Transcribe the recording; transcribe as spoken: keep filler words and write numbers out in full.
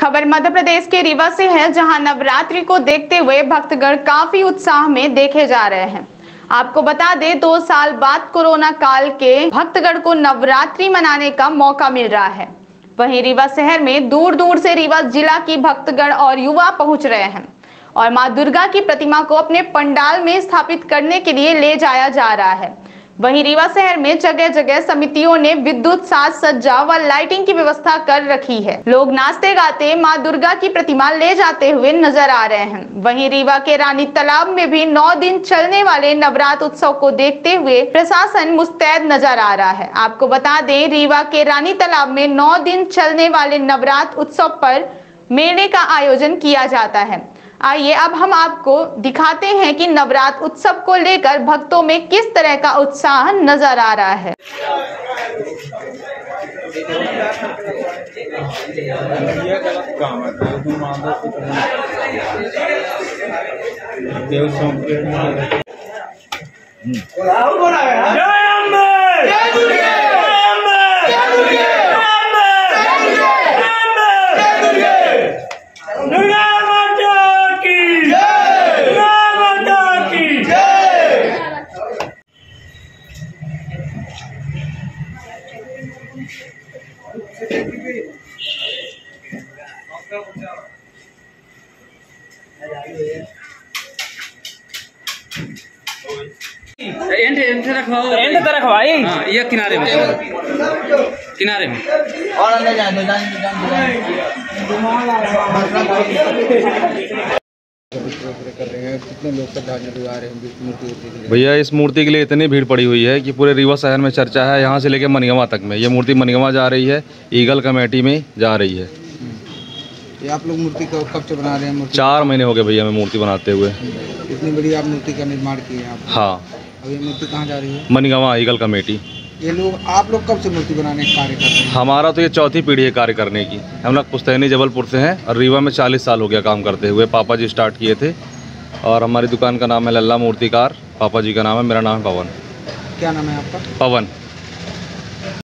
खबर मध्य प्रदेश के रीवा से है, जहां नवरात्रि को देखते हुए भक्तगण काफी उत्साह में देखे जा रहे हैं। आपको बता दें, दो साल बाद कोरोना काल के भक्तगण को नवरात्रि मनाने का मौका मिल रहा है। वहीं रीवा शहर में दूर दूर से रीवा जिला की भक्तगण और युवा पहुंच रहे हैं और मां दुर्गा की प्रतिमा को अपने पंडाल में स्थापित करने के लिए ले जाया जा रहा है। वहीं रीवा शहर में जगह जगह समितियों ने विद्युत साज सज्जा व लाइटिंग की व्यवस्था कर रखी है। लोग नाचते गाते मां दुर्गा की प्रतिमा ले जाते हुए नजर आ रहे हैं। वहीं रीवा के रानी तालाब में भी नौ दिन चलने वाले नवरात्र उत्सव को देखते हुए प्रशासन मुस्तैद नजर आ रहा है। आपको बता दें, रीवा के रानी तालाब में नौ दिन चलने वाले नवरात्र उत्सव पर मेले का आयोजन किया जाता है। आइए अब हम आपको दिखाते हैं कि नवरात्र उत्सव को लेकर भक्तों में किस तरह का उत्साह नजर आ रहा है। एंड एंड रखवाओ एंड पे रखवाई। हाँ, ये किनारे में किनारे में और अंदर जाए दो जान कर रहे हैं। कितने लोग श्रद्धालु आ रहे हैं मूर्ति के लिए? भैया, इस मूर्ति के लिए इतनी भीड़ पड़ी हुई है कि पूरे रीवा शहर में चर्चा है। यहाँ से लेकर मनगवा तक में ये मूर्ति मनगवा जा रही है, ईगल कमेटी में जा रही है। ये आप लोग मूर्ति को कब से बना रहे हैं? मूर्ति चार महीने हो गए भैया मैं मूर्ति बनाते हुए। इतनी बड़ी आप मूर्ति का निर्माण किए हैं आप? हाँ। अब ये मूर्ति कहाँ जा रही है? मनगवा ईगल कमेटी। ये लोग आप लोग कब से मूर्ति बनाने का कार्य कर रहे हैं? हमारा तो ये चौथी पीढ़ी है कार्य करने की। हम लोग पुश्तैनी जबलपुर से हैं और रीवा में चालीस साल हो गया काम करते हुए। पापा जी स्टार्ट किए थे और हमारी दुकान का नाम है लल्ला मूर्तिकार। पापा जी का नाम है, मेरा नाम है पवन। क्या नाम है आपका? पवन।